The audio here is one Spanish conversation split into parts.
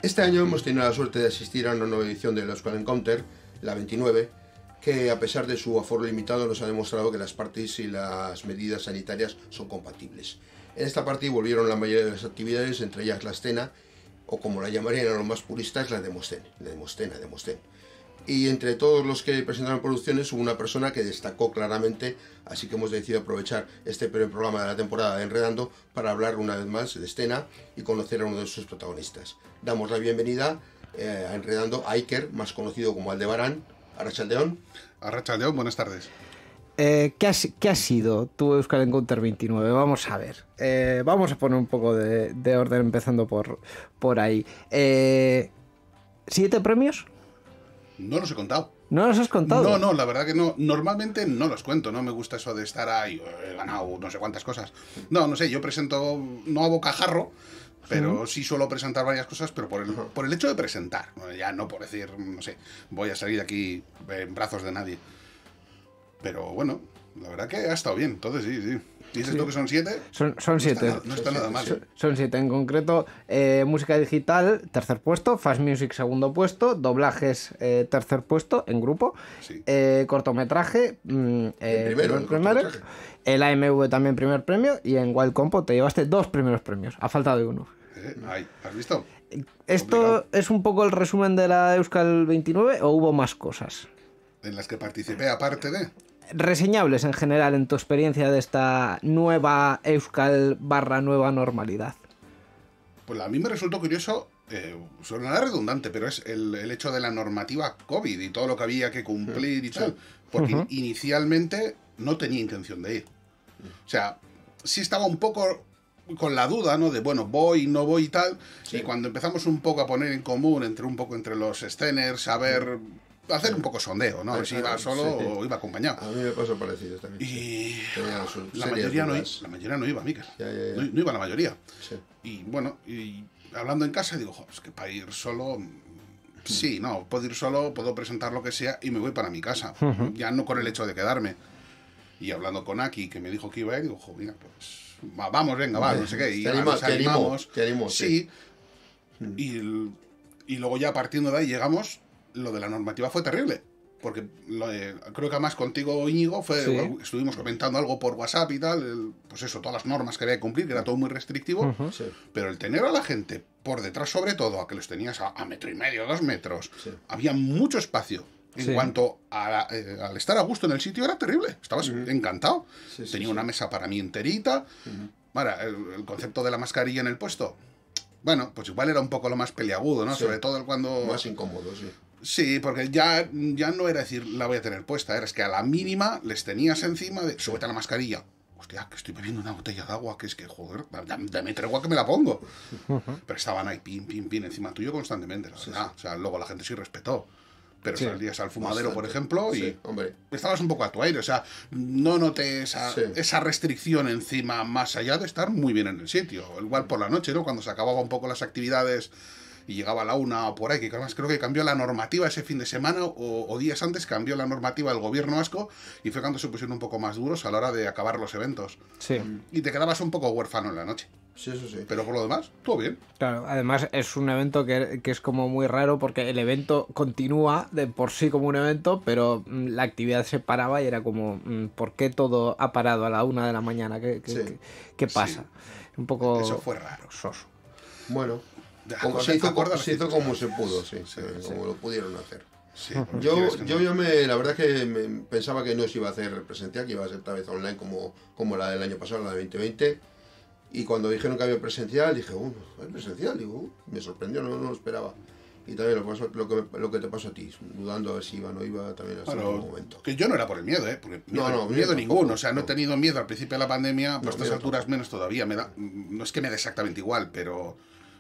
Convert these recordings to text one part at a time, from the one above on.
Este año hemos tenido la suerte de asistir a una nueva edición del Euskal Encounter, la 29, que a pesar de su aforo limitado nos ha demostrado que las parties y las medidas sanitarias son compatibles. En esta party volvieron la mayoría de las actividades, entre ellas la escena, o como la llamarían a los más puristas, la Demostena. Y entre todos los que presentaron producciones hubo una persona que destacó claramente, así que hemos decidido aprovechar este primer programa de la temporada de Enredando para hablar una vez más de escena y conocer a uno de sus protagonistas. Damos la bienvenida a Enredando a Iker, más conocido como Aldebarán. Arratsaldeon. Arratsaldeon, buenas tardes. ¿Qué ha sido tu Euskal Encounter 29? Vamos a ver. Vamos a poner un poco de orden empezando por ahí. ¿7 premios? No los he contado. ¿No los has contado? No, la verdad que no. Normalmente no los cuento, no me gusta eso de estar ahí, he ganado no sé cuántas cosas. No sé, yo presento, no a bocajarro, pero sí suelo presentar varias cosas, pero por el hecho de presentar, ya no por decir, no sé, voy a salir de aquí en brazos de nadie. Pero bueno, la verdad que ha estado bien, entonces sí. ¿Dices tú que son 7? Son 7. No está nada mal. Son 7 en concreto. Música digital, tercer puesto. Fast Music, segundo puesto. Doblajes, tercer puesto en grupo. Sí. Cortometraje, primero. El AMV también primer premio. Y en Wild Compo te llevaste 2 primeros premios. A falta de 1. ¿Has visto? ¿Esto complicado? Es un poco el resumen de la Euskal 29 o hubo más cosas? En las que participé aparte de... Reseñables en general en tu experiencia de esta nueva Euskal / nueva normalidad. Pues a mí me resultó curioso, suena redundante, pero es el hecho de la normativa COVID y todo lo que había que cumplir y tal, porque inicialmente no tenía intención de ir. O sea, sí estaba un poco con la duda, ¿no? De, bueno, voy, no voy y tal, y cuando empezamos un poco a poner en común entre los sceners, a ver... hacer un poco sondeo, ¿no? Si iba solo o iba acompañado. A mí me pasó parecido también. Y la mayoría no iba, Miquel. No iba la mayoría. Sí. Y bueno, y hablando en casa digo, es que para ir solo... Sí, no, puedo ir solo, puedo presentar lo que sea y me voy para mi casa. Ya no con el hecho de quedarme. Y hablando con Aki, que me dijo que iba a ir, digo, mira, pues vamos, venga, va, no sé qué. Y nos animamos. Te animamos, sí. Y luego ya partiendo de ahí llegamos... Lo de la normativa fue terrible, porque creo que además contigo, Íñigo, estuvimos comentando algo por WhatsApp y tal, pues eso, todas las normas que había que cumplir, que era todo muy restrictivo, pero el tener a la gente por detrás, sobre todo, a que los tenías a 1,5 metros, 2 metros, había mucho espacio. En cuanto al estar a gusto en el sitio, era terrible, estabas encantado. Tenía una mesa para mí enterita. Ahora, el concepto de la mascarilla en el puesto, bueno, pues igual era un poco lo más peliagudo, ¿no? Sobre todo cuando... Más incómodo, sí. Sí, porque ya no era decir la voy a tener puesta, era es que a la mínima les tenías encima de súbete la mascarilla. Hostia, que estoy bebiendo una botella de agua, que es que, joder, dame tregua que me la pongo. Pero estaban ahí, pin, encima tuyo constantemente, la verdad. O sea, luego la gente sí respetó. Pero salías al fumadero, por ejemplo, y estabas un poco a tu aire. O sea, no noté esa restricción encima, más allá de estar muy bien en el sitio. Igual por la noche, ¿no? Cuando se acababa un poco las actividades... y llegaba a la 1 o por ahí, que además creo que cambió la normativa ese fin de semana o días antes, cambió la normativa del gobierno vasco y fue cuando se pusieron un poco más duros a la hora de acabar los eventos. Sí. Y te quedabas un poco huérfano en la noche. Sí, eso sí. Pero por lo demás, todo bien. Claro, además es un evento que es como muy raro porque el evento continúa de por sí como un evento, pero la actividad se paraba y era como, ¿por qué todo ha parado a la 1 de la mañana? ¿Qué pasa? Un poco... Eso fue raro. Soso. Bueno... se hizo como se pudo, como lo pudieron hacer. Sí, yo la verdad que pensaba que no se iba a hacer presencial, que iba a ser tal vez online como la del año pasado, la de 2020. Y cuando dijeron que había presencial, dije, ¿hay presencial? Digo, me sorprendió, no lo esperaba. Y también lo que te pasó a ti, dudando a ver si iba o no iba también hasta el momento. Que yo no era por el miedo, porque miedo ninguno. O sea, no he tenido miedo al principio de la pandemia, pues a estas alturas menos todavía. No es que me da exactamente igual, pero...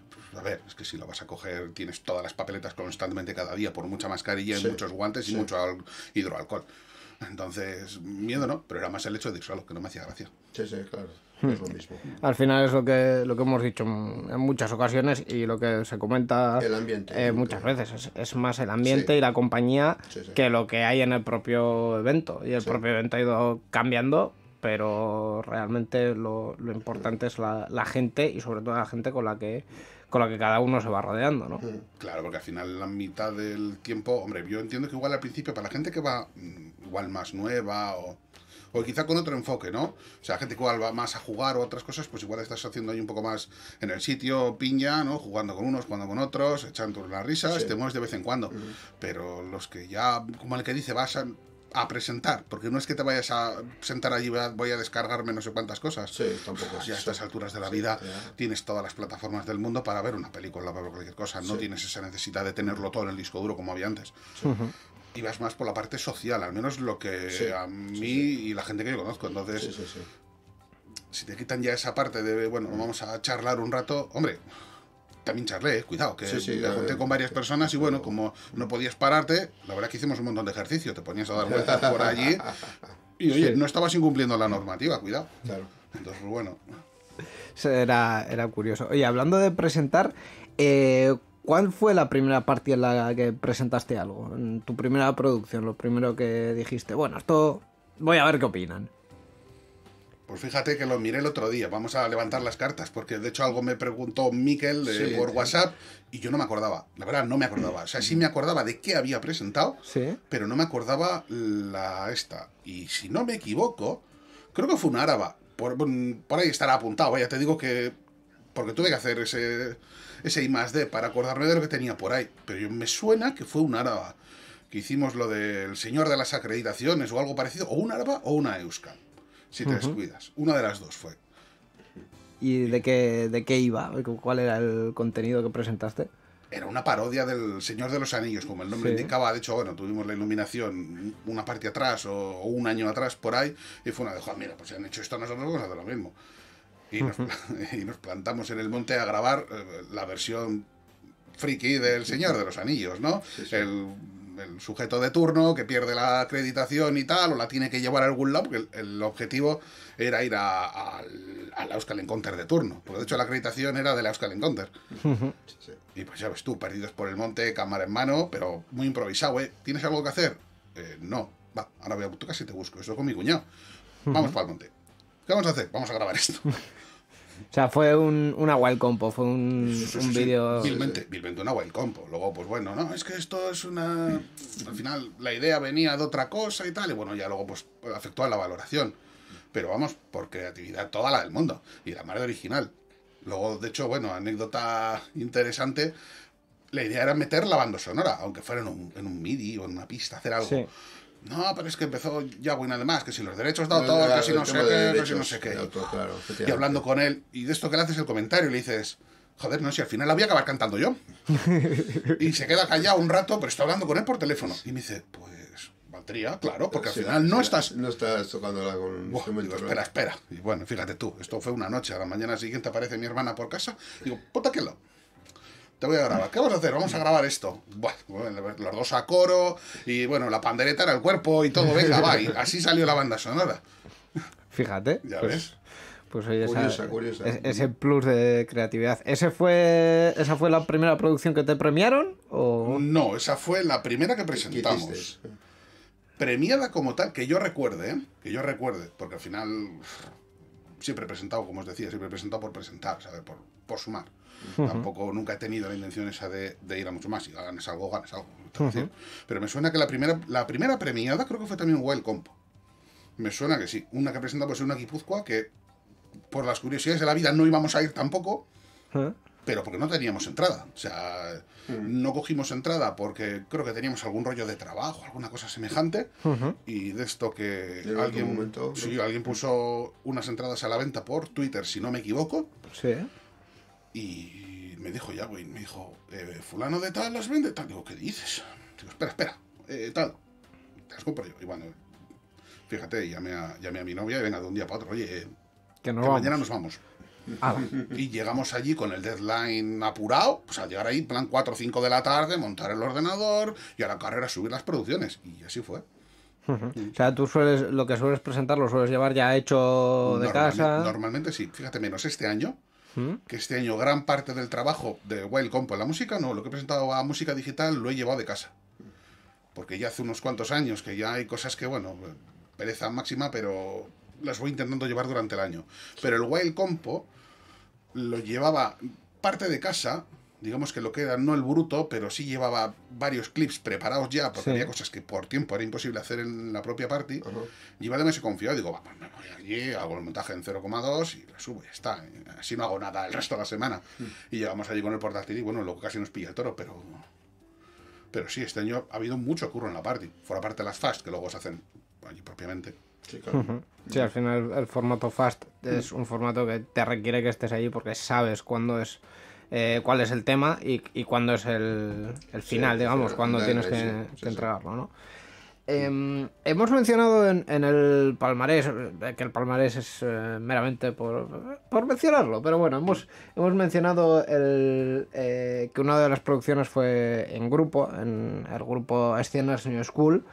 A ver, es que si lo vas a coger, tienes todas las papeletas constantemente cada día por mucha mascarilla y muchos guantes y mucho hidroalcohol. Entonces, miedo no, pero era más el hecho de ir solo, que no me hacía gracia. Sí, claro, es lo mismo. Al final es lo que hemos dicho en muchas ocasiones y lo que se comenta el ambiente, muchas veces. Es más el ambiente y la compañía que lo que hay en el propio evento. Y el propio evento ha ido cambiando pero realmente lo importante es la gente y sobre todo la gente con la que cada uno se va rodeando, ¿no? Claro, porque al final la mitad del tiempo, hombre, yo entiendo que igual al principio para la gente que va igual más nueva o quizá con otro enfoque, ¿no? O sea, gente que igual va más a jugar o otras cosas, pues igual estás haciendo ahí un poco más en el sitio, piña, ¿no? Jugando con unos, jugando con otros, echando las risas, te mueves de vez en cuando. Pero los que ya, como el que dice, vas a presentar, porque no es que te vayas a sentar allí, voy a descargarme no sé cuántas cosas. Sí, tampoco. Pues ya a estas alturas de la vida tienes todas las plataformas del mundo para ver una película, para ver cualquier cosa. No tienes esa necesidad de tenerlo todo en el disco duro como había antes. Y vas más por la parte social, al menos lo que a mí y la gente que yo conozco. Entonces, si te quitan ya esa parte de, bueno, vamos a charlar un rato, hombre, también charlé, cuidado, que me junté con varias personas y bueno, como no podías pararte, la verdad que hicimos un montón de ejercicio, te ponías a dar vueltas por allí y oye, no estabas incumpliendo la normativa, cuidado. Claro. Entonces, bueno. Era curioso. Oye, hablando de presentar, ¿cuál fue la primera parte en la que presentaste algo? En tu primera producción, lo primero que dijiste, bueno, esto voy a ver qué opinan. Pues fíjate que lo miré el otro día, vamos a levantar las cartas, porque de hecho algo me preguntó Miquel por WhatsApp y yo no me acordaba, la verdad no me acordaba, o sea, sí me acordaba de qué había presentado, pero no me acordaba esta. Y si no me equivoco, creo que fue un árabe, por ahí estará apuntado, vaya, te digo que, porque tuve que hacer ese I+D para acordarme de lo que tenía por ahí, pero me suena que fue un árabe, que hicimos lo del señor de las acreditaciones o algo parecido, o un árabe o una euskal. Si te descuidas. Una de las dos fue. ¿Y de qué iba? ¿Cuál era el contenido que presentaste? Era una parodia del Señor de los Anillos, como el nombre indicaba. De hecho, bueno, tuvimos la iluminación una parte atrás o un año atrás por ahí y fue una de, mira, pues si han hecho esto nosotros vamos a hacer lo mismo. Y nos plantamos en el monte a grabar la versión friki del Señor de los Anillos, ¿no? El sujeto de turno que pierde la acreditación y tal, o la tiene que llevar a algún lado, porque el objetivo era ir a la Euskal Encounter de turno, porque de hecho la acreditación era de la Euskal Encounter. Y pues ya ves tú, perdidos por el monte, cámara en mano, pero muy improvisado, ¿eh? ¿Tienes algo que hacer? No. Va, ahora voy a tu casa y te busco. Eso con mi cuñado. Vamos para el monte. ¿Qué vamos a hacer? Vamos a grabar esto. O sea, fue una wild compo, fue un vídeo... Vilmente una wild compo. Luego, pues bueno, no, es que esto es una... Al final, la idea venía de otra cosa y tal, y bueno, ya luego pues afectó a la valoración. Pero vamos, por creatividad toda la del mundo. Y la madre original. Luego, de hecho, bueno, anécdota interesante, la idea era meter la banda sonora, aunque fuera en un MIDI o en una pista, hacer algo. Sí. No, pero es que empezó ya bueno, además, que si los derechos de autor, que si no sé qué, que si no sé qué. Claro, y hablando con él, y de esto que le haces el comentario, le dices, joder, no sé, si al final la voy a acabar cantando yo. Y se queda callado un rato, pero estoy hablando con él por teléfono. Y me dice, pues, valdría, claro, porque al final no estás... No estás tocándola con un instrumento. Espera. Y bueno, fíjate tú, esto fue una noche, a la mañana siguiente aparece mi hermana por casa, y digo, ponte aquí al lado. Te voy a grabar. ¿Qué vamos a hacer? Vamos a grabar esto. Bueno, los dos a coro y bueno, la pandereta era el cuerpo y todo. Venga, va. Y así salió la banda sonora. Fíjate. Ya ves. Pues oye, curiosa. Ese plus de creatividad. ¿Esa fue la primera producción que te premiaron? ¿O? No, esa fue la primera que presentamos. Premiada como tal, que yo recuerde, porque al final siempre he presentado, como os decía, siempre he presentado por presentar, ¿sabes? Por sumar. Tampoco nunca he tenido la intención esa de ir a mucho más. Si ganas algo, ganas algo. Pero me suena que la primera premiada creo que fue también Wild Compo. Me suena que sí. Una que presentaba pues una Guipúzcoa que por las curiosidades de la vida no íbamos a ir tampoco, pero porque no teníamos entrada. O sea, no cogimos entrada porque creo que teníamos algún rollo de trabajo, alguna cosa semejante. Y de esto que alguien puso unas entradas a la venta por Twitter, si no me equivoco. Sí. Y me dijo me dijo, fulano de tal las vende, tal. Digo, ¿qué dices? Digo, espera, tal. Te las compro yo. Y bueno, fíjate, llamé a mi novia y venga de un día para otro, oye, que mañana nos vamos. Y llegamos allí con el deadline apurado, pues al llegar ahí, plan 4 o 5 de la tarde, montar el ordenador y a la carrera subir las producciones. Y así fue. O sea, tú lo que sueles presentar lo sueles llevar ya hecho de casa. Normalmente sí, fíjate, menos este año. Que este año gran parte del trabajo de Wild Compo en la música, no, lo que he presentado a música digital lo he llevado de casa. Porque ya hace unos cuantos años que ya hay cosas que, bueno, pereza máxima, pero las voy intentando llevar durante el año. Pero el Wild Compo lo llevaba parte de casa, digamos que lo que era no el bruto, pero sí llevaba varios clips preparados ya, porque había cosas que por tiempo era imposible hacer en la propia party. Y vale, se confió, digo, pues me voy allí, hago el montaje en 0,2 y lo subo, ya está. Así no hago nada el resto de la semana. Y llegamos allí con el portátil y bueno, luego casi nos pilla el toro, pero sí, este año ha habido mucho curro en la party, fuera parte de las fast, que luego se hacen allí propiamente. Sí, claro. Sí, al final el formato fast es un formato que te requiere que estés allí porque sabes cuándo es cuál es el tema y cuándo es el final, digamos, cuándo tienes que entregarlo, ¿no? Hemos mencionado en el palmarés, que el palmarés es meramente por mencionarlo, pero bueno, hemos mencionado que una de las producciones fue en grupo, en el grupo Escenas New School,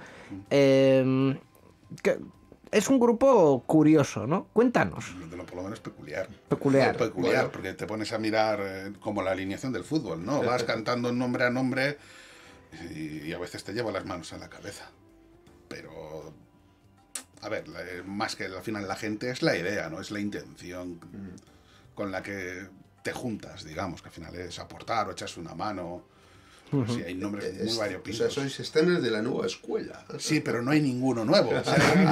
que es un grupo curioso, ¿no? Cuéntanos. Por lo menos peculiar. Peculiar, bueno, porque te pones a mirar como la alineación del fútbol, ¿no? Vas cantando nombre a nombre y a veces te lleva las manos a la cabeza. Pero, a ver, más que al final la gente es la idea, ¿no? Es la intención con la que te juntas, digamos, que al final es aportar o echarse una mano. Sí, hay nombres muy variopintos. O sea, sois Steners de la nueva escuela. Sí, pero no hay ninguno nuevo. O sea,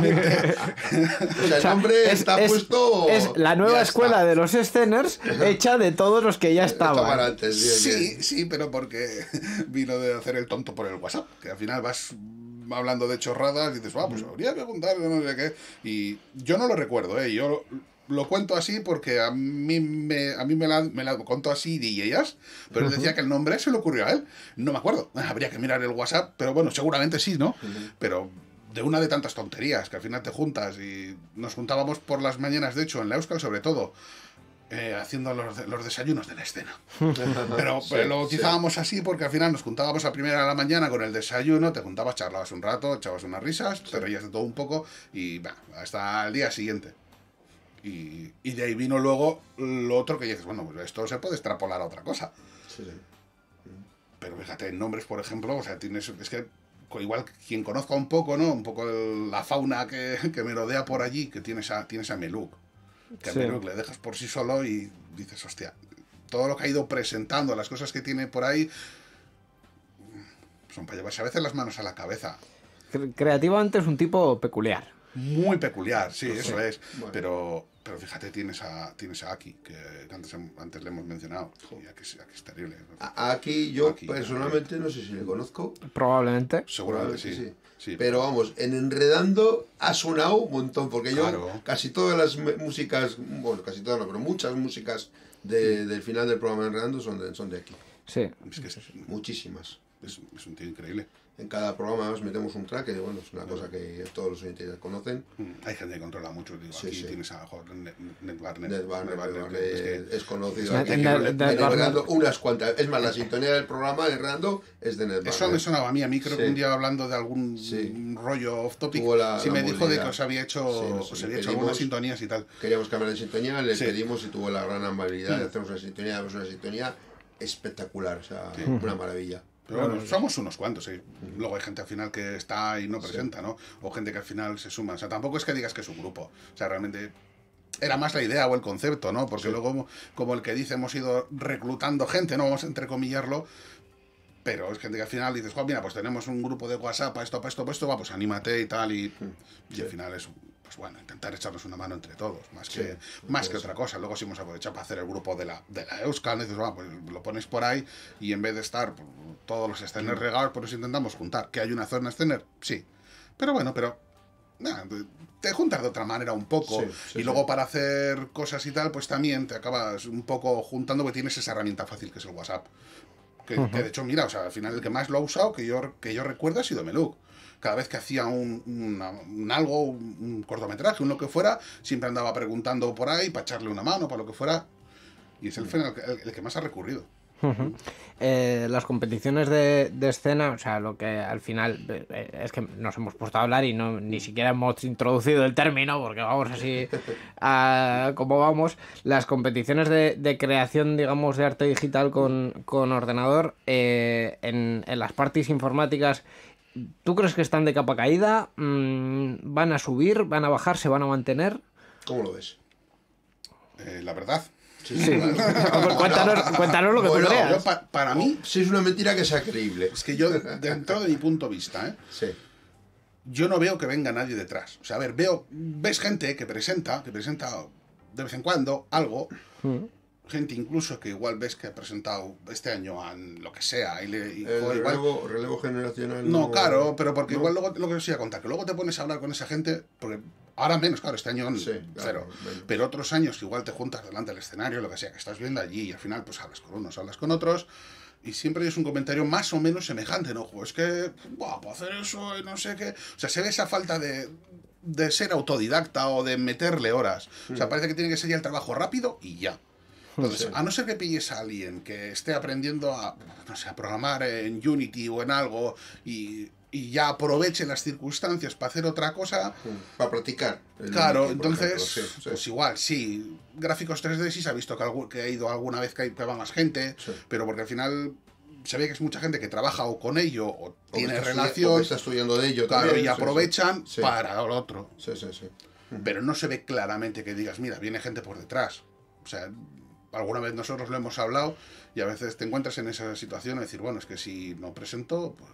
el nombre está puesto... Es la nueva escuela de los Steners hecha de todos los que ya estaban. Antes, sí, pero porque vino de hacer el tonto por el WhatsApp, que al final vas hablando de chorradas y dices, pues habría que contar, no sé qué. Y yo no lo recuerdo, yo lo cuento así porque a mí me la contó así ellas, pero él decía que el nombre se le ocurrió a él. No me acuerdo, habría que mirar el WhatsApp, pero bueno, seguramente sí, ¿no? Pero de una de tantas tonterías que al final te juntas y nos juntábamos por las mañanas, de hecho, en la Euskal sobre todo, haciendo los desayunos de la escena. Pero lo bautizábamos así porque al final nos juntábamos a primera de la mañana con el desayuno, te juntabas, charlabas un rato, echabas unas risas, te reías de todo un poco y hasta el día siguiente. Y de ahí vino luego lo otro que dices, bueno, pues esto se puede extrapolar a otra cosa. Sí. Pero fíjate, en nombres, por ejemplo, o sea, es que igual quien conozca un poco, ¿no? Un poco la fauna que merodea por allí, que tienes a Meluk. Que a Meluk le dejas por sí solo y dices, hostia, todo lo que ha ido presentando, las cosas que tiene por ahí, son para llevarse a veces las manos a la cabeza. Creativamente es un tipo peculiar. Muy peculiar, sí, eso es. Bueno. Pero fíjate, tienes a Aki, que antes le hemos mencionado. Y Aki es terrible. Aquí yo personalmente no sé si le conozco. Probablemente. Seguramente sí. Pero vamos, en Enredando ha sonado un montón, porque yo casi todas las músicas, bueno, casi todas no, pero muchas músicas del final del programa de Enredando son de aquí. Sí. Muchísimas. Es un tío increíble. En cada programa nos metemos un track, que bueno, es una cosa que todos los oyentes ya conocen. Hay gente que controla mucho, digo, aquí tienes a Ned Barnett. Ned Barnett es conocido. Aquí, Enredando unas cuantas. Es más, la sintonía del programa de Enredando es de Ned Barnett. Eso me sonaba a mí creo que un día hablando de algún rollo off topic, me dijo de que os había hecho algunas sintonías y tal. Queríamos cambiar de sintonía, le pedimos y tuvo la gran amabilidad de hacernos una sintonía espectacular, o sea, una maravilla. Pero bueno, somos unos cuantos, Luego hay gente al final que está y no presenta, ¿no? O gente que al final se suma. O sea, tampoco es que digas que es un grupo. O sea, realmente era más la idea o el concepto, ¿no? Porque luego, como el que dice, hemos ido reclutando gente, ¿no? Vamos a entrecomillarlo. Pero es gente que al final dices, mira, pues tenemos un grupo de WhatsApp para esto, pues anímate y tal. Y al final es, pues bueno, intentar echarnos una mano entre todos, más que otra cosa. Luego sí hemos aprovechado para hacer el grupo de la Euskal, dices, pues lo pones por ahí y en vez de estar todos los Steners regados, pues nos intentamos juntar. ¿Que hay una zona Stener? Sí. Pero bueno, te juntas de otra manera un poco y luego para hacer cosas y tal, pues también te acabas un poco juntando porque tienes esa herramienta fácil que es el WhatsApp. Que de hecho, mira, o sea, al final el que más lo ha usado, que yo recuerdo, ha sido Meluk. Cada vez que hacía un cortometraje, lo que fuera, siempre andaba preguntando por ahí para echarle una mano, para lo que fuera. Y es el que más ha recurrido. Las competiciones de escena, o sea, lo que al final es que nos hemos puesto a hablar y ni siquiera hemos introducido el término porque vamos así como vamos. Las competiciones de creación, digamos, de arte digital con ordenador en las parties informáticas ¿Tú crees que están de capa caída? ¿Van a subir? ¿Van a bajar? ¿Se van a mantener? ¿Cómo lo ves? La verdad. Sí. Cuéntanos lo que tú creas. Para mí... Si es una mentira que sea creíble. Es que yo, dentro de mi punto de vista, sí. Yo no veo que venga nadie detrás. O sea, a ver, ves gente que presenta de vez en cuando algo... Gente incluso que igual ves que ha presentado este año a lo que sea. Relevo generacional. No, claro, pero porque igual luego lo que os iba a contar, que luego te pones a hablar con esa gente, porque ahora menos, claro, este año cero. Menos. Pero otros años igual te juntas delante del escenario, lo que sea, que estás viendo allí y al final pues hablas con unos, hablas con otros. Y siempre es un comentario más o menos semejante, ¿no? Es que, para hacer eso y no sé qué... O sea, se ve esa falta de ser autodidacta o de meterle horas. O sea, parece que tiene que ser ya el trabajo rápido y ya. Entonces, a no ser que pilles a alguien que esté aprendiendo a programar en Unity o en algo y ya aproveche las circunstancias para hacer otra cosa... Para practicar. Claro, Unity, entonces, pues igual, sí. Gráficos 3D sí se ha visto que ha ido alguna vez que va más gente, pero porque al final se ve que es mucha gente que trabaja o con ello o tiene relación... O está estudiando de ello claro, también. Y aprovechan para lo otro. Sí. Pero no se ve claramente que digas, mira, viene gente por detrás. O sea... Alguna vez nosotros lo hemos hablado y a veces te encuentras en esa situación de decir, bueno, es que si no presento, pues...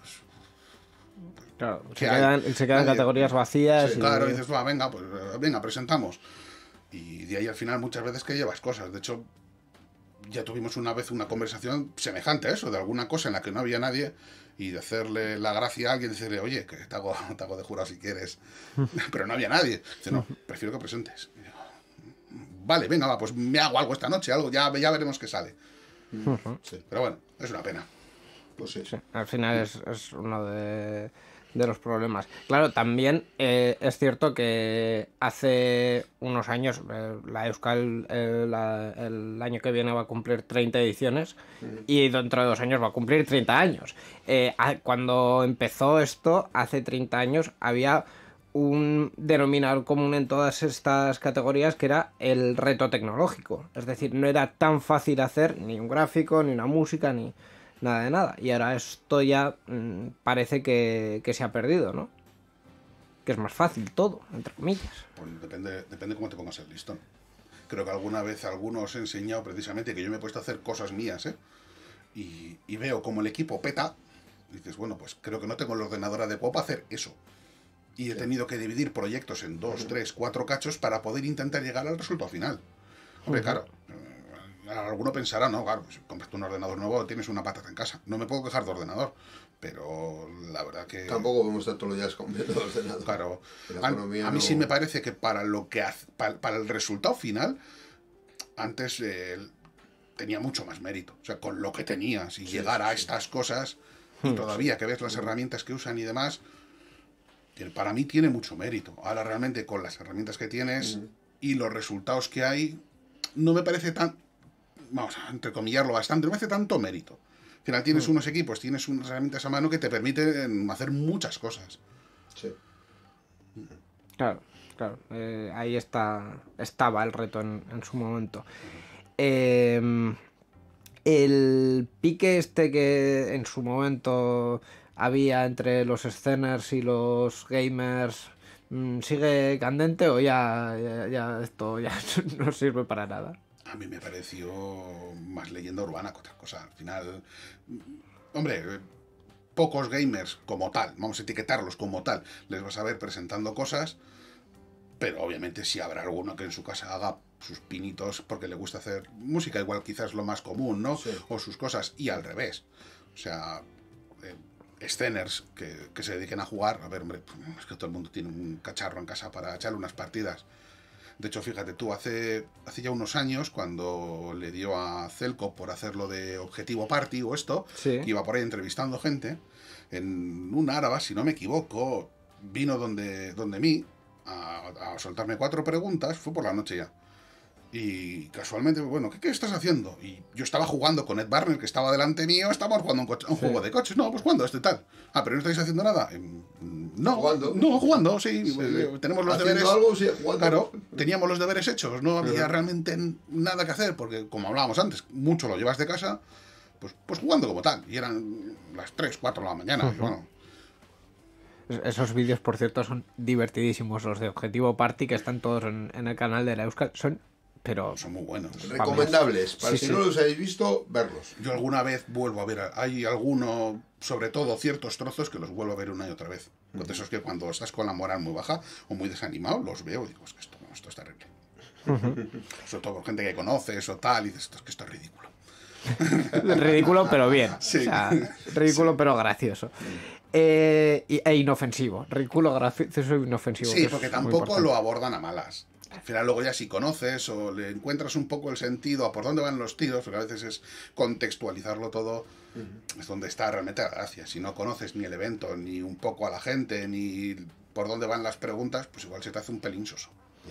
Claro, se quedan categorías vacías. Sí, claro, y dices, venga, presentamos. Y de ahí al final muchas veces que llevas cosas. De hecho, ya tuvimos una vez una conversación semejante a eso, de alguna cosa en la que no había nadie y de hacerle la gracia a alguien y decirle, oye, que te hago de jurado si quieres. Pero no había nadie. Dice, no, prefiero que presentes. Vale, venga, va, pues me hago algo esta noche, algo, ya veremos qué sale. Sí, pero bueno, es una pena. Pues sí. Al final es uno de los problemas. Claro, también es cierto que hace unos años, la Euskal el año que viene va a cumplir 30 ediciones y dentro de 2 años va a cumplir 30 años. Cuando empezó esto, hace 30 años, había un denominador común en todas estas categorías que era el reto tecnológico. Es decir, no era tan fácil hacer ni un gráfico, ni una música, ni nada de nada. Y ahora esto ya parece que se ha perdido, ¿no? Que es más fácil todo, entre comillas. Pues depende cómo te pongas el listón. Creo que alguna vez alguno os he enseñado precisamente que yo me he puesto a hacer cosas mías, y veo como el equipo peta, y dices, bueno, pues creo que no tengo el ordenador adecuado para hacer eso. Y he tenido que dividir proyectos en 2, 3, 4 cachos para poder intentar llegar al resultado final. Hombre, claro, alguno pensará, no, claro, pues compraste un ordenador nuevo, tienes una patata en casa. No me puedo quejar de ordenador, pero la verdad que... Tampoco vamos a estar todos los días comprando ordenador. Claro, a mí sí me parece que para lo que para el resultado final, antes tenía mucho más mérito. O sea, con lo que tenías y llegar a estas cosas, y todavía que ves las herramientas que usan y demás... Para mí tiene mucho mérito. Ahora realmente con las herramientas que tienes y los resultados que hay, no me parece tan, vamos a entrecomillarlo bastante, no me hace tanto mérito. Al final tienes unos equipos, tienes unas herramientas a mano que te permiten hacer muchas cosas. Sí. Claro. Ahí estaba el reto en su momento. El pique este que en su momento había entre los sceners y los gamers, ¿sigue candente o ya esto ya no sirve para nada? A mí me pareció más leyenda urbana que otra cosa. Al final, hombre, pocos gamers como tal, vamos a etiquetarlos como tal, les vas a ver presentando cosas, pero obviamente sí habrá alguno que en su casa haga sus pinitos porque le gusta hacer música, igual quizás lo más común, ¿no? Sí. O sus cosas, y al revés. O sea... Sceners que se dediquen a jugar. A ver, hombre, es que todo el mundo tiene un cacharro en casa para echarle unas partidas. De hecho, fíjate tú, hace ya unos años, cuando le dio a Celco por hacerlo de Objetivo Party o esto, que iba por ahí entrevistando gente, en un Áraba, si no me equivoco, vino donde mí a soltarme 4 preguntas, fue por la noche ya. Y casualmente, bueno, ¿qué estás haciendo? Y yo estaba jugando con Ed Barner, que estaba delante mío, estábamos jugando un juego de coches. No, pues jugando, tal. Ah, ¿pero no estáis haciendo nada? No, jugando, sí. Tenemos los deberes. Algo, sí, jugando. Claro, teníamos los deberes hechos, no había realmente nada que hacer, porque como hablábamos antes, mucho lo llevas de casa, pues jugando como tal. Y eran las 3, 4 de la mañana. Y bueno, Esos vídeos, por cierto, son divertidísimos. Los de Objetivo Party, que están todos en el canal de la Euskal, son muy buenos. Recomendables. Para si no los habéis visto, verlos. Yo alguna vez vuelvo a ver. Hay alguno, sobre todo ciertos trozos, que los vuelvo a ver una y otra vez. De esos que cuando estás con la moral muy baja o muy desanimado, los veo y digo, es que esto es terrible. Sobre todo por gente que conoces o tal, y dices, esto es ridículo. Ridículo, pero bien. Sí. O sea, ridículo, pero gracioso. E inofensivo. Ridículo, gracioso e inofensivo. Sí, porque tampoco lo abordan a malas. Al final luego ya si conoces o le encuentras un poco el sentido a por dónde van los tiros, porque a veces es contextualizarlo todo, es donde está realmente la gracia. Si no conoces ni el evento, ni un poco a la gente, ni por dónde van las preguntas, pues igual se te hace un pelín soso.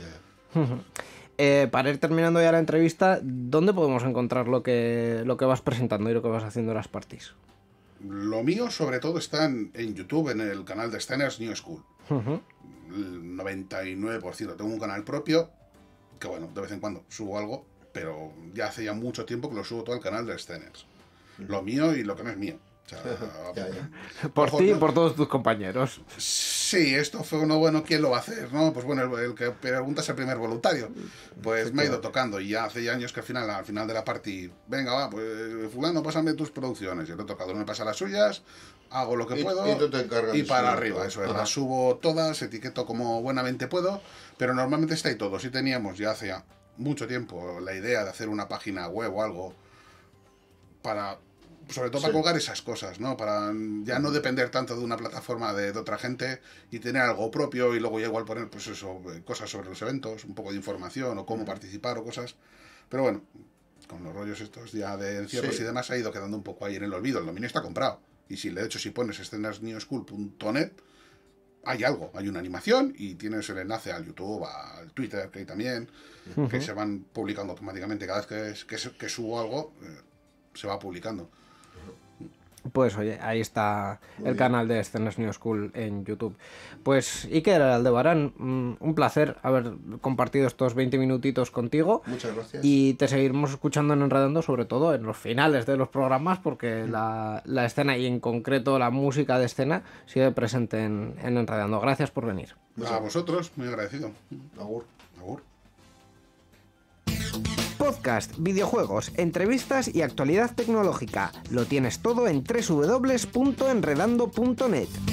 Para ir terminando ya la entrevista, ¿dónde podemos encontrar lo que vas presentando y lo que vas haciendo en las parties? Lo mío sobre todo está en YouTube, en el canal de Steners New School. El 99%. Tengo un canal propio, que bueno, de vez en cuando subo algo, pero ya hace ya mucho tiempo que lo subo todo al canal de Steners. Lo mío y lo que no es mío. O sea, por ti y por todos tus compañeros. Sí, esto fue uno bueno, ¿quién lo va a hacer? ¿No? Pues bueno, el que pregunta es el primer voluntario. Pues me ha ido tocando y ya hace ya años que al final de la party, venga, va, pues fulano, pásame tus producciones. Y el otro cada uno me pasa las suyas, hago lo que puedo y para arriba. Eso es, las subo todas, etiqueto como buenamente puedo, pero normalmente está ahí todo. Sí teníamos ya hace mucho tiempo la idea de hacer una página web o algo para... Sobre todo para colgar esas cosas, ¿no? Para ya no depender tanto de una plataforma de otra gente y tener algo propio y luego ya igual poner, pues eso, cosas sobre los eventos, un poco de información o cómo participar o cosas. Pero bueno, con los rollos estos ya de encierros y demás ha ido quedando un poco ahí en el olvido. El dominio está comprado. Y de hecho, si pones scenarsnewschool.net, hay algo, hay una animación y tienes el enlace al YouTube, al Twitter, que hay también, que se van publicando automáticamente. Cada vez que subo algo, se va publicando. Pues oye, ahí está el canal de Steners New School en YouTube. Pues Iker Aldebarán, un placer haber compartido estos 20 minutitos contigo. Muchas gracias. Y te seguiremos escuchando en Enredando, sobre todo en los finales de los programas, porque la escena y en concreto la música de escena sigue presente en Enredando. Gracias por venir. A vosotros, muy agradecido. Agur. Agur. Podcast, videojuegos, entrevistas y actualidad tecnológica. Lo tienes todo en www.enredando.net.